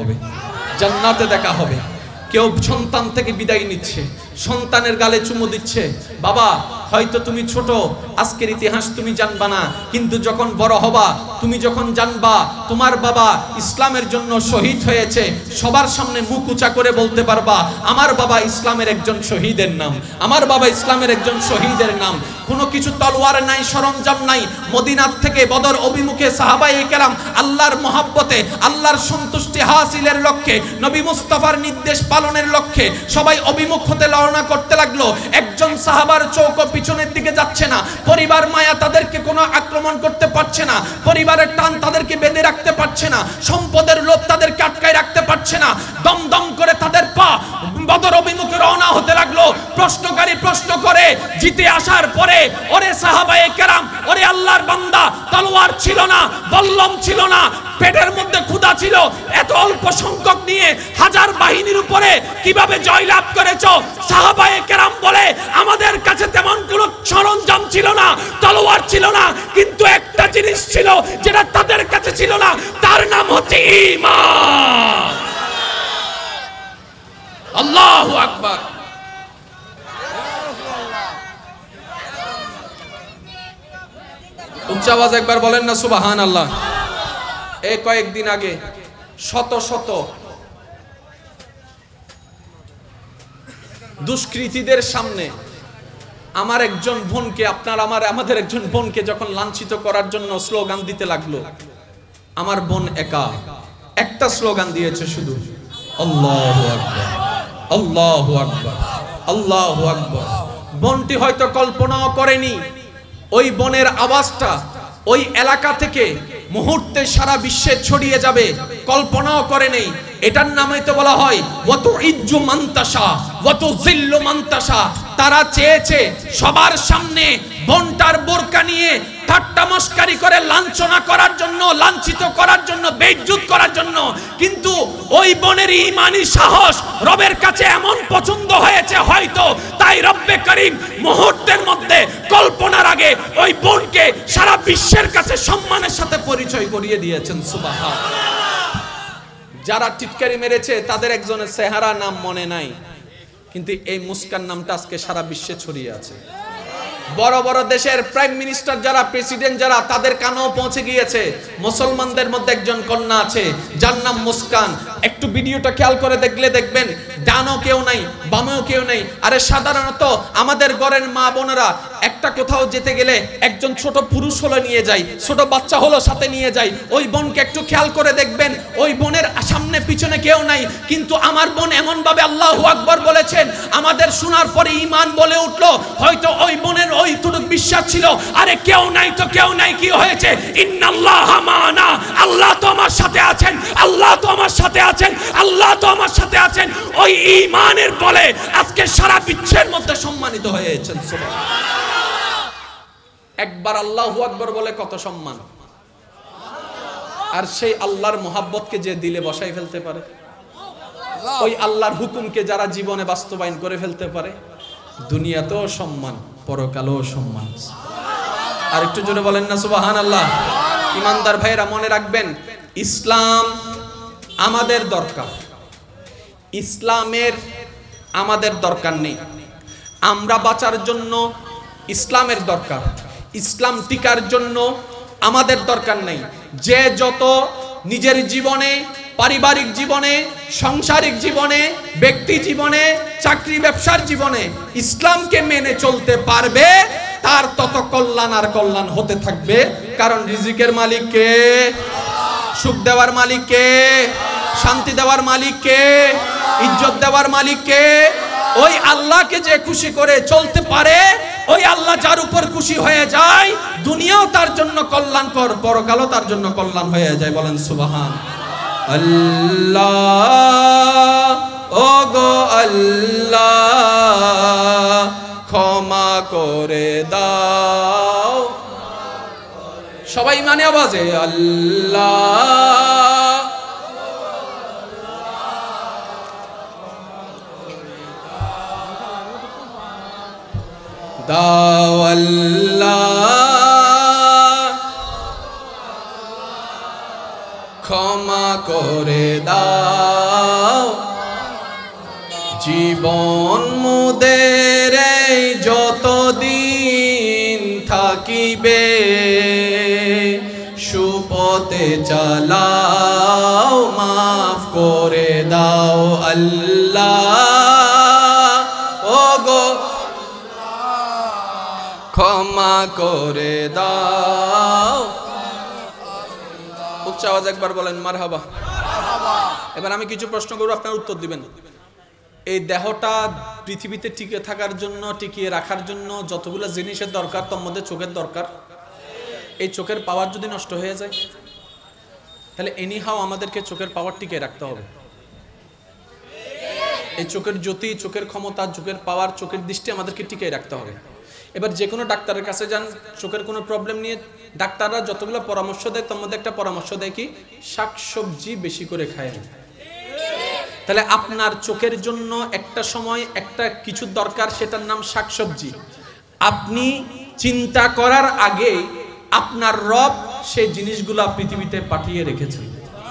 দেখা হবে। কেউ সন্তান থেকে বিদায় নিচ্ছে, সন্তানের গালে চুমু দিচ্ছে। বাবা, হয়তো তুমি ছোট, আজকের ইতিহাস তুমি জানবা না, কিন্তু যখন বড় হবা, তুমি যখন জানবা তোমার বাবা ইসলামের জন্য শহীদ হয়েছে, সবার সামনে মুখ উঁচা করে বলতে পারবা আমার বাবা ইসলামের একজন শহীদের নাম, আমার বাবা ইসলামের একজন শহীদের নাম। কোনো কিছু তলোয়ার নাই, সরঞ্জাম নাই। মদিনার থেকে বদর অভিমুখে সাহাবায়ে কেরাম আল্লাহর মহাব্বতে, আল্লাহর সন্তুষ্টি হাসিলের লক্ষ্যে, নবী মুস্তাফার নির্দেশ পালনের লক্ষ্যে সবাই অভিমুখ হতে রওনা করতে লাগলো। একজন সাহাবার চৌকো পিছনের দিকে যাচ্ছে না, পরিবার মায়া তাদেরকে কোনো আক্রমণ করতে পারছে না, পরিবারের টান তাদেরকে বেঁধে রাখতে পারছে না, সম্পদের লোভ তাদেরকে আটকায় রাখতে পারছে না। দমদম করে তাদের পা বদর অভিমুখে রওনা হতে লাগলো। প্রশ্নকারী প্রশ্ন করে, জিতে আসার পরে ওরে সাহাবায়ে কেরাম, ওরে আল্লাহর বান্দা, তলোয়ার ছিল না, বল্লম ছিল না, পেটের মধ্যে ক্ষুধা ছিল, এত অল্প সংখ্যক নিয়ে হাজার বাহিনীর উপরে কিভাবে জয়লাভ করেছো? সাহাবায়ে কেরাম বলে, আমাদের কাছে তেমন কোনো সরঞ্জাম ছিল না, তলোয়ার ছিল না, কিন্তু একটা জিনিস ছিল যেটা তাদের কাছে ছিল না, তার নাম হচ্ছে ঈমান। আল্লাহু আকবার। উচ্চ আওয়াজ একবার বলেন না সুবহানাল্লাহ। এই কয়েকদিন আগে শত শত দুষ্কৃতীদের সামনে আমার একজন বোনকে, আমাদের একজন বোনকে যখন লাঞ্ছিত করার জন্য স্লোগান দিতে লাগলো, আমার বোন একটা স্লোগান দিয়েছে শুধু, আল্লাহু আকবার, আল্লাহু আকবার, আল্লাহু আকবার। বোনটি হয়তো কল্পনাও করেনি ওই বোনের আওয়াজটা ওই এলাকা থেকে মুহূর্তে সারা বিশ্বে ছড়িয়ে যাবে, কল্পনাও করে নেই। এটার নামই তো বলা হয় ওয়াতু ইজ্জু মান্তাসা ওয়াতু জিল্লু মান্তাসা। তারা চেয়েছে সবার সামনে বোনটার বোরকা নিয়ে ঠাট্টা মস্কারি করে লাঞ্ছনা করার জন্য, লাঞ্ছিত করার জন্য, বেইজ্জত করার জন্য, কিন্তু ওই বোনের ঈমানি সাহস রবের কাছে এমন পছন্দ হয়েছে হয়তো, তাই রব্বে করিম মুহূর্তের মধ্যে কল্পনার আগে ওই বোনকে সারা বিশ্বের কাছে সম্মানের সাথে পরিচয় করিয়ে দিয়েছেন। সুবহানাল্লাহ। যারা টিটকারি মেরেছে তাদের একজনের চেহারা নাম মনে নাই, কিন্তু এই মুস্কান নামটা আজকে সারা বিশ্বে ছড়িয়ে আছে। বড় বড় দেশের প্রাইম মিনিস্টার যারা, প্রেসিডেন্ট যারা, তাদের কানেও পৌঁছে গিয়েছে। মুসলমানদের মধ্যে একজন কন্যা আছে যার নাম মুস্কান। একটু ভিডিওটা খেয়াল করে দেখলে দেখবেন ডানও কেউ নাই, বামেও কেউ নাই। আরে সাধারণত আমাদের ঘরের মা বোনেরা একটা কোথাও যেতে গেলে একজন ছোট পুরুষ হলো নিয়ে যায়, ছোট বাচ্চা হলো সাথে নিয়ে যায়। ওই বোনকে একটু খেয়াল করে দেখবেন, ওই বোনের সামনে পিছনে কেউ নাই, কিন্তু আমার বোন এমন ভাবে আল্লাহু আকবার বলেছেন, আমাদের শোনার পরে ঈমান বলে উঠলো। হয়তো ওই বোনের ওইটুকু বিশ্বাস ছিল, আরে কেউ নাই তো কেউ নাই, কি হয়েছে? ইন্নাল্লাহা মা'ানা, আল্লাহ তো আমার সাথে আছেন, আল্লাহ তো আমার সাথে আছেন, আল্লাহ তো আমার সাথে আছেন। ওই ঈমানের বলে আজকে সারা বিশ্বের মধ্যে সম্মানিত হয়েছেন। সুবহানাল্লাহ। একবার আল্লাহু আকবার বলে কত সম্মান, আর সেই আল্লাহর মোহাব্বতকে যে দিলে বসাই ফেলতে পারে। ওই আল্লাহর হুকুমকে যারা জীবনে বাস্তবায়ন করে ফেলতে পারে, দুনিয়াতেও সম্মান, পরকালেও সম্মান। আর একটু জোরে বলেন না সুবহানাল্লাহ। ইমানদার ভাইরা মনে রাখবেন, ইসলাম আমাদের দরকার, ইসলামের আমাদের দরকার নেই। আমরা বাঁচার জন্য ইসলামের দরকার, ইসলাম টিকার জন্য আমাদের দরকার নেই। যে যত নিজের জীবনে, পারিবারিক জীবনে, সাংসারিক জীবনে, ব্যক্তি জীবনে, চাকরি ব্যবসার জীবনে ইসলামকে মেনে চলতে পারবে, তার তত কল্যাণ আর কল্যাণ হতে থাকবে। কারণ রিজিকের মালিক কে? সুখ দেওয়ার মালিক কে? শান্তি দেওয়ার মালিক কে? ইজ্জত দেওয়ার মালিক কে? ওই আল্লাহকে যে খুশি করে চলতে পারে, ওই আল্লাহ যার উপর খুশি হয়ে যায়, দুনিয়াও তার জন্য কল্যাণকর, পরকালও তার জন্য কল্যাণ হয়ে যায়। বলেন সুবহান আল্লাহ। ও গো আল্লাহ, ক্ষমা করে দাও। সবাই মানে আওয়াজে আল্লাহ। দাও আল্লাহ, ক্ষমা করে দাও। জীবন মোদের যতদিন থাকিবে, সুপথে চালাও, মাফ করে দাও আল্লাহ। ও গো ক্ষমা করে দাও। উচ্চ আওয়াজ একবার বলেন মারহাবা। এবার আমি কিছু প্রশ্ন করব, আপনারা উত্তর দিবেন। এই দেহটা পৃথিবীতে টিকে থাকার জন্য, টিকিয়ে রাখার জন্য যতগুলো জিনিসের দরকার, তার মধ্যে চোখের দরকার। এই চোখের পাওয়ার যদি নষ্ট হয়ে যায়, তাহলে এনিহাও আমাদেরকে চোখের পাওয়ার টিকিয়ে রাখতে হবে। এই চোখের জ্যোতি, চোখের ক্ষমতা, চোখের পাওয়ার, চোখের দৃষ্টি আমাদেরকে টিকিয়ে রাখতে হবে। এবার যে কোনো ডাক্তারের কাছে যান, চোখের কোনো প্রবলেম নিয়ে, ডাক্তাররা যতগুলো পরামর্শ দেয়, তার মধ্যে একটা পরামর্শ দেয় কি? শাকসবজি বেশি করে খায়। তাহলে আপনার চোখের জন্য একটা সময় একটা কিছু দরকার, সেটার নাম শাকসবজি। আপনি চিন্তা করার আগে আপনার রব সেই জিনিসগুলো পৃথিবীতে পাঠিয়ে রেখেছেন।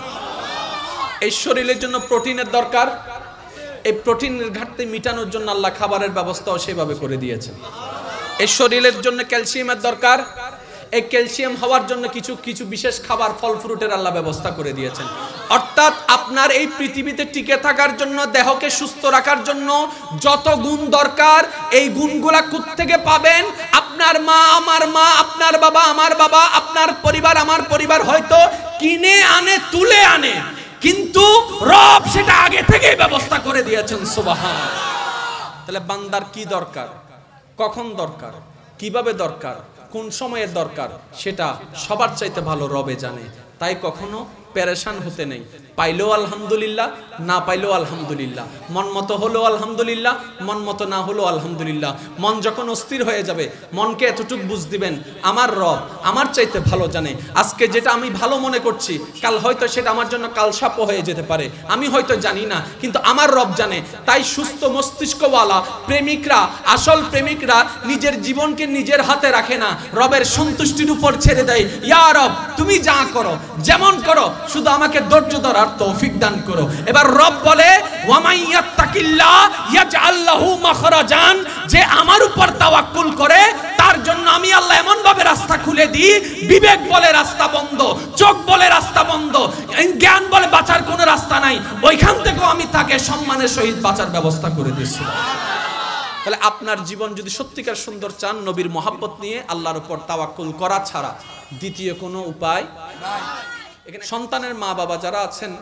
এই শরীরের জন্য প্রোটিনের দরকার, এই প্রোটিনের ঘাটতি মিটানোর জন্য আল্লাহ খাবারের ব্যবস্থাও সেভাবে করে দিয়েছেন। এই শরীরের জন্য ক্যালসিয়ামের দরকার, এই ক্যালসিয়াম হওয়ার জন্য কিছু কিছু বিশেষ খাবার, ফল ফ্রুটের আল্লাহ ব্যবস্থা করে দিয়েছেন। অর্থাৎ আপনার এই পৃথিবীতে টিকে থাকার জন্য, দেহকে সুস্থ রাখার জন্য যত গুণ দরকার, এই গুণগুলা কোত্থেকে পাবেন? আপনার মা, আমার মা, আপনার বাবা, আমার বাবা, আপনার পরিবার, আমার পরিবার হয়তো কিনে আনে, তুলে আনে, কিন্তু রব সেটা আগে থেকেই ব্যবস্থা করে দিয়েছেন। সুবহান। তাহলে বান্দার কি দরকার, কখন দরকার, কিভাবে দরকার, কোন সময়ের দরকার, সেটা সবার চাইতে ভালো রবে জানে। তাই কখনো পেরেশান হতে নেই। পাইলেও আলহামদুলিল্লাহ, না পাইলেও আলহামদুলিল্লাহ। মন মতো হলেও আলহামদুলিল্লাহ, মন মতো না হলেও আলহামদুলিল্লাহ। মন যখন অস্থির হয়ে যাবে, মনকে এতটুকু বুঝ দিবেন, আমার রব আমার চাইতে ভালো জানে। আজকে যেটা আমি ভালো মনে করছি, কাল হয়তো সেটা আমার জন্য কালসাপও হয়ে যেতে পারে। আমি হয়তো জানি না, কিন্তু আমার রব জানে। তাই সুস্থ মস্তিষ্কওয়ালা প্রেমিকরা, আসল প্রেমিকরা নিজের জীবনকে নিজের হাতে রাখে না, রবের সন্তুষ্টির উপর ছেড়ে দেয়। ইয়া রব, তুমি যা করো, যেমন করো, শুধু আমাকে ধৈর্য ধরার তৌফিক দান করো। এবার রব বলে, ওয়ামাইয়াত্তাকিল্লাহ ইয়াজআল লাহু মাখরাজান, যে আমার উপর তাওয়াক্কুল করে, তার জন্য আমি আল্লাহ এমন ভাবে রাস্তা খুলে দিই, বিবেক বলে রাস্তা বন্ধ, চোখ বলে রাস্তা বন্ধ, জ্ঞান বলে বাঁচার কোনো রাস্তা নাই, ওইখান থেকেও আমি তাকে সম্মানের সহিত বাঁচার ব্যবস্থা করে দিচ্ছি। তাহলে আপনার জীবন যদি সত্যিকার সুন্দর চান, নবীর মহাব্বত নিয়ে আল্লাহর উপর তাওয়াক্কুল করা ছাড়া দ্বিতীয় কোনো উপায় নাই। এখানে সন্তানের মা বাবা যারা আছেন,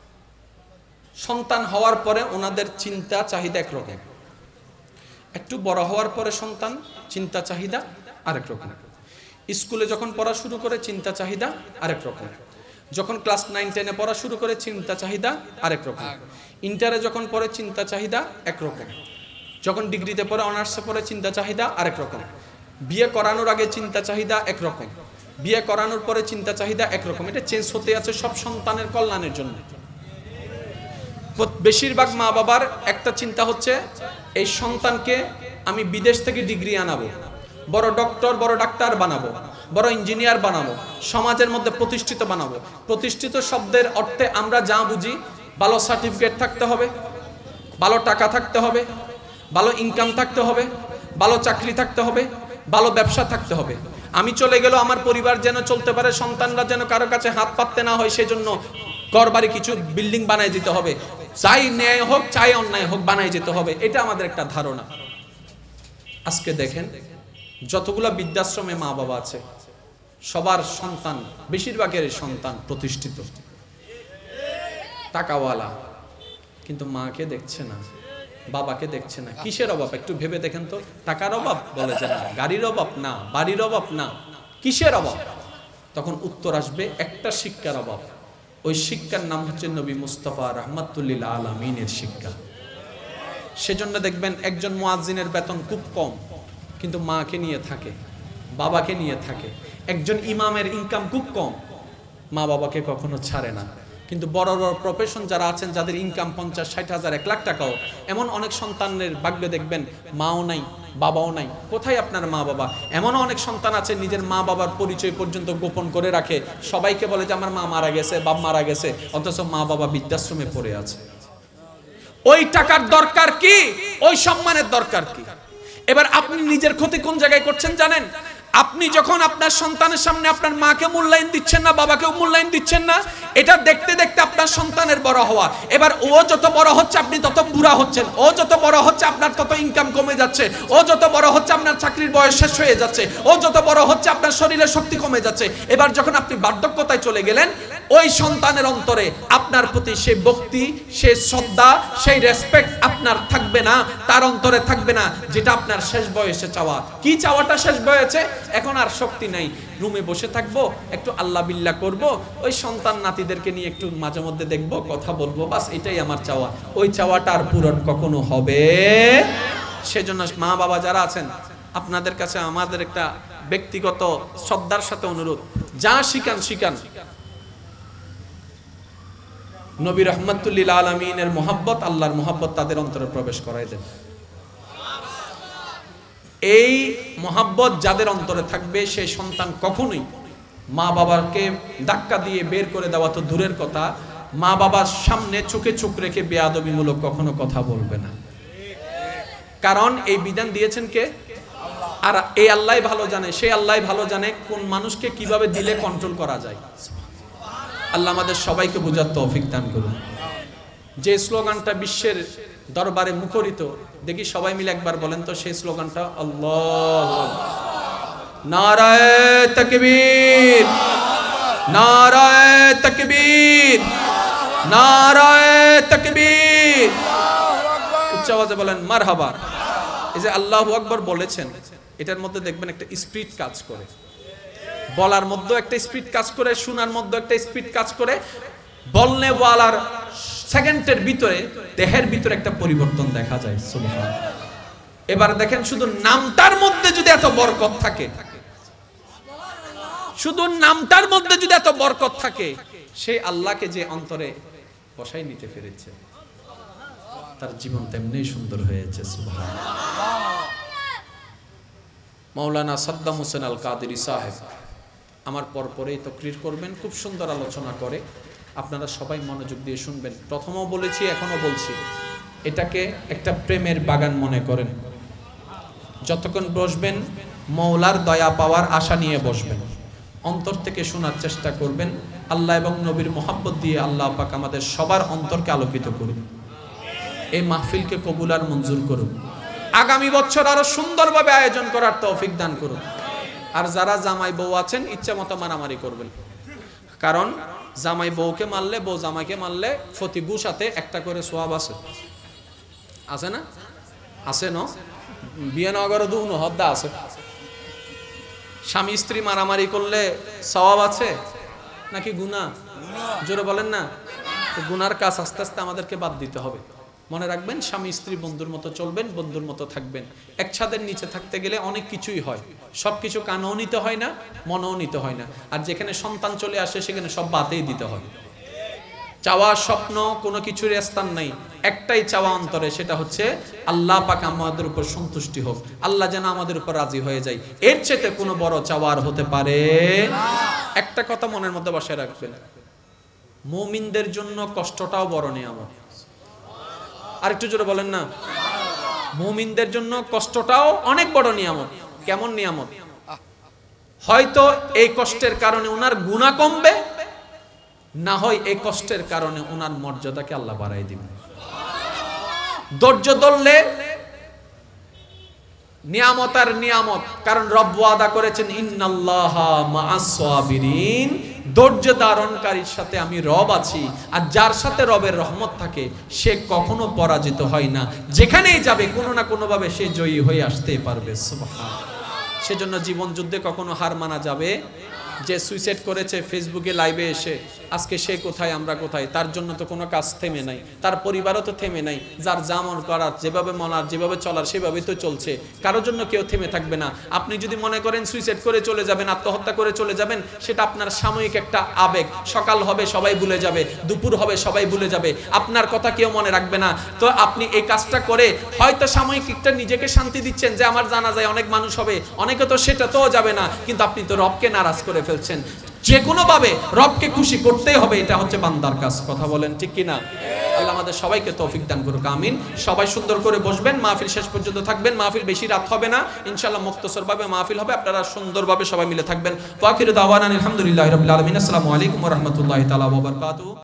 সন্তান হওয়ার পরে ওনাদের চিন্তা চাহিদা একরকম, একটু বড় হওয়ার পরে সন্তান চিন্তা চাহিদা আরেক রকম। স্কুলে যখন পড়া শুরু করে চিন্তা চাহিদা আরেক রকম, যখন ক্লাস 9-10-এ পড়া শুরু করে চিন্তা চাহিদা আরেক রকম, ইন্টারে যখন পড়ে চিন্তা চাহিদা একরকম, যখন ডিগ্রিতে পড়ে, অনার্সে পড়ে চিন্তা চাহিদা আরেক রকম, বিয়ে করানোর আগে চিন্তা চাহিদা একরকম, বিয়ে করানোর পরে চিন্তা চাহিদা একরকম। এটা চেঞ্জ হতে আছে সব সন্তানের কল্যাণের জন্য। বেশিরভাগ মা বাবার একটা চিন্তা হচ্ছে এই সন্তানকে আমি বিদেশ থেকে ডিগ্রি আনাবো, বড় ডক্টর বড় ডাক্তার বানাবো, বড় ইঞ্জিনিয়ার বানাবো, সমাজের মধ্যে প্রতিষ্ঠিত বানাবো। প্রতিষ্ঠিত শব্দের অর্থে আমরা যা বুঝি, ভালো সার্টিফিকেট থাকতে হবে, ভালো টাকা থাকতে হবে, ভালো ইনকাম থাকতে হবে, ভালো চাকরি থাকতে হবে, ভালো ব্যবসা থাকতে হবে। আমি চলে গেল আমার পরিবার যেন চলতে পারে, সন্তানরা যেন কারো কাছে হাত পাততে না হয়, সেজন্য ঘরবাড়ি কিছু বিল্ডিং বানায় দিতে হবে, চাই ন্যায় হোক চাই অন্যায় হোক বানায় যেতে হবে। এটা আমাদের একটা ধারণা। আজকে দেখেন যতগুলা বৃদ্ধাশ্রমে মা বাবা আছে, সবার সন্তান, বেশিরভাগের সন্তান প্রতিষ্ঠিত, টাকাওয়ালা, কিন্তু মাকে দেখছে না, বাবাকে দেখছে না। কিসের অভাব একটু ভেবে দেখেন তো। টাকার অভাব বলে যে না, গাড়ির অভাব না, বাড়ির অভাব না, কিসের অভাব? তখন উত্তর আসবে একটা শিক্ষার অভাব। ওই শিক্ষার নাম হচ্ছে নবী মুস্তাফা রাহমাতুল্লিল আলামিনের শিক্ষা। সেজন্য দেখবেন একজন মুয়াজ্জিনের বেতন খুব কম, কিন্তু মাকে নিয়ে থাকে, বাবাকে নিয়ে থাকে। একজন ইমামের ইনকাম খুব কম, মা বাবাকে কখনো ছাড়ে না। কিন্তু বড় বড় প্রফেশন যারা আছেন, যাদের ইনকাম 50-60 হাজার 1 লাখ টাকাও, এমন অনেক সন্তানের ভাগ্যে দেখবেন মাও নাই বাবাও নাই। কোথায় আপনার মা বাবা? এমনও অনেক সন্তান আছে নিজের মা বাবার পরিচয় পর্যন্ত গোপন করে রাখে, সবাইকে বলে যে আমার মা মারা গেছে, বাপ মারা গেছে, অথচ মা বাবা বৃদ্ধাশ্রমে পড়ে আছে। ওই টাকার দরকার কি? ওই সম্মানের দরকার কি? এবার আপনি নিজের ক্ষতি কোন জায়গায় করছেন জানেন? আপনি যখন আপনার সন্তানের সামনে আপনার মাকে মূল্যায়ন দিচ্ছেন না, বাবাকেও মূল্যায়ন দিচ্ছেন না, এটা দেখতে দেখতে আপনার সন্তানের বড় হওয়া। এবার ও যত বড় হচ্ছে আপনি তত বুড়া হচ্ছেন, ও যত বড় হচ্ছে আপনার তত ইনকাম কমে যাচ্ছে, ও যত বড় হচ্ছে আপনার চাকরির বয়স শেষ হয়ে যাচ্ছে, ও যত বড় হচ্ছে আপনার শরীরের শক্তি কমে যাচ্ছে। এবার যখন আপনি বার্ধক্যতায় চলে গেলেন, ওই সন্তানের অন্তরে আপনার প্রতি সেই ভক্তি, সেই শ্রদ্ধা, সেই রেসপেক্ট আপনার থাকবে না, তার অন্তরে থাকবে না, যেটা আপনার শেষ বয়সে চাওয়া। কি চাওয়াটা শেষ বয়সে? এখন আর শক্তি নাই, রুমে বসে থাকবো, একটু আল্লাহ বিল্লাহ করব, ওই সন্তান নাতিদেরকে নিয়ে একটু মাঝে মধ্যে দেখবো, কথা বলবো, বাস এটাই আমার চাওয়া। ওই চাওয়াটা আর পূরণ কখনো হবে? সেজন্য মা বাবা যারা আছেন, আপনাদের কাছে আমাদের একটা ব্যক্তিগত শ্রদ্ধার সাথে অনুরোধ, যা শিখান শিখান, নবী রাহমাতুল্লিল আলামিনের মুহাব্বত, আল্লাহর মুহাব্বত তাদের অন্তরে প্রবেশ করায় দেন। এই মুহাব্বত যাদের অন্তরে থাকবে, সেই সন্তান কখনোই মা বাবাকে ধাক্কা দিয়ে বের করে দেওয়া তো দূরের কথা, মা বাবার সামনে চোখে চোখ রেখে বেয়াদবিমূলক কখনো কথা বলবে না। কারণ এই বিধান দিয়েছেন কে? আর এই আল্লাহই ভালো জানে, সেই আল্লাহই ভালো জানে কোন মানুষকে কিভাবে দিলে কন্ট্রোল করা যায়। আল্লাহ আমাদের সবাইকে বুঝার তৌফিক দান করুন। যে স্লোগানটা বিশ্বের দরবারে মুখরিত, দেখি সবাই মিলে একবার বলেন তো সেই স্লোগানটা, আল্লাহু আকবার, নারায়ে তাকবীর, নারায়ে তাকবীর, নারায়ে তাকবীর। উচ্চ আওয়াজে বলেন মারহাবা। এই যে আল্লাহু আকবার বলেছেন, এটার মধ্যে দেখবেন একটা স্পিরিট কাজ করে, বলার মধ্যে একটা স্পিড কাজ করে, শোনার মধ্যে একটা স্পিড কাজ করে। বলনে ওয়ালার সেকেন্ডের ভিতরে দেহের ভিতরে একটা পরিবর্তন দেখা যায়। সুবহানাল্লাহ। এবার দেখেন শুধু নামটার মধ্যে যদি এত বরকত থাকে, শুধু নামটার মধ্যে যদি এত বরকত থাকে, সেই আল্লাহকে যে অন্তরে বসাই নিতে পেরেছে, তার জীবন তেমনি সুন্দর হয়েছে। সুবহানাল্লাহ। মাওলানা সাদ্দাম হোসেন আল কাদেরী সাহেব আমার পরপরেই তাকরীর করবেন, খুব সুন্দর আলোচনা করে, আপনারা সবাই মনোযোগ দিয়ে শুনবেন। প্রথমেও বলেছি, এখনো বলছি, এটাকে একটা প্রেমের বাগান মনে করেন। যতক্ষণ বসবেন মওলার দয়া পাওয়ার আশা নিয়ে বসবেন, অন্তর থেকে শোনার চেষ্টা করবেন। আল্লাহ এবং নবীর মোহাব্বত দিয়ে আল্লাহ পাক আমাদের সবার অন্তরকে আলোকিত করুন। এই মাহফিলকে কবুল আর মঞ্জুর করুন। আগামী বছর আরো সুন্দরভাবে আয়োজন করার তৌফিক দান করুন। আর যারা জামাই বউ আছেন, ইচ্ছা মতো মারামারি করবেন, কারণ জামাই বউকে মারলে, বউ জামাইকে মারলে প্রতি গুসাতে একটা করে সোয়াব আছে, আছে না? আছে না? বিয়ে নগর দুনো হদ্দা আছে। স্বামী স্ত্রী মারামারি করলে সওয়াব আছে নাকি গুনাহ? জোরে বলেন না। গুনার কাজ আস্তে আস্তে আমাদেরকে বাদ দিতে হবে। মনে রাখবেন, স্বামী স্ত্রী বন্ধুর মতো চলবেন, বন্ধুর মতো থাকবেন। এক ছাদের নিচে থাকতে গেলে অনেক কিছুই হয়, সবকিছু কানেও নিতে হয় না, মনেও নিতে হয় না। আর যেখানে সন্তান চলে আসে সেখানে সব বাতেই দিতে হয়। চাওয়া স্বপ্ন কোনো কিছুর স্থান নাই, একটাই চাওয়া অন্তরে, সেটা হচ্ছে আল্লাহ পাক আমাদের উপর সন্তুষ্টি হোক, আল্লাহ যেন আমাদের উপর রাজি হয়ে যায়। এর চেয়ে কোনো বড় চাওয়ার হতে পারে না। একটা কথা মনের মধ্যে বসায় রাখবেন, মুমিনদের জন্য কষ্টটাও বড় নিয়ামত। আর একটু জোরে বলেন না, মুমিনদের জন্য কষ্টটাও অনেক বড় নিয়ামত। কেমন নিয়ামত? হয়তো এই কষ্টের কারণে ওনার গুনাহ কমবে, না হয় এই কষ্টের কারণে ওনার মর্যাদাকে আল্লাহ বাড়াই দিবে। ধৈর্য ধরলে নিয়ামত আর নিয়ামত, কারণ রব ওয়াদা করেছেন ইন্নাল্লাহা মাআস সাবিরিন, ধৈর্য ধারণকারীর সাথে আমি রব আছি। আর যার সাথে রবের রহমত থাকে সে কখনো পরাজিত হয় না, যেখানেই যাবে কোনো না কোনো ভাবে সে জয়ী হয়ে আসতে পারবে। সুবহানাল্লাহ। সেজন্য জীবন যুদ্ধে কখনো হার মানা যাবে। যে সুইসাইড করেছে ফেসবুকে লাইভে এসে, আজকে সে কোথায় আমরা কোথায়, তার জন্য তো কোনো কাজ থেমে নাই, তার পরিবারও তো থেমে নাই। যার যা মন করার, যেভাবে মনার, যেভাবে চলার সেভাবে তো চলছে, কারোর জন্য কেউ থেমে থাকবে না। আপনি যদি মনে করেন সুইসাইড করে চলে যাবেন, আত্মহত্যা করে চলে যাবেন, সেটা আপনার সাময়িক একটা আবেগ। সকাল হবে সবাই ভুলে যাবে, দুপুর হবে সবাই ভুলে যাবে, আপনার কথা কেউ মনে রাখবে না। তো আপনি এই কাজটা করে হয়তো সাময়িক একটা নিজেকে শান্তি দিচ্ছেন যে আমার জানা যায় অনেক মানুষ হবে, অনেকে তো সেটা তো যাবে না, কিন্তু আপনি তো রবকে নারাজ করে ফেলছেন। যে কোনো ভাবে রবকে খুশি করতেই হবে, এটা হচ্ছে বান্দার কাজ। কথা বলেন ঠিক কিনা? আল্লাহ আমাদের সবাইকে তৌফিক দান করুক, আমিন। সবাই সুন্দর করে বসবেন, মাহফিল শেষ পর্যন্ত থাকবেন। মাহফিল বেশি রাত হবে না, ইনশাআল্লাহ মুক্তসর ভাবে মাহফিল হবে, আপনারা সুন্দরভাবে সবাই মিলে থাকবেন। ওয়া আখিরু দাওয়ানা আলহামদুলিল্লাহি রাব্বিল আলামিন। আসসালামু আলাইকুম ওয়া রাহমাতুল্লাহি তাআলা ওয়া বারাকাতুহু।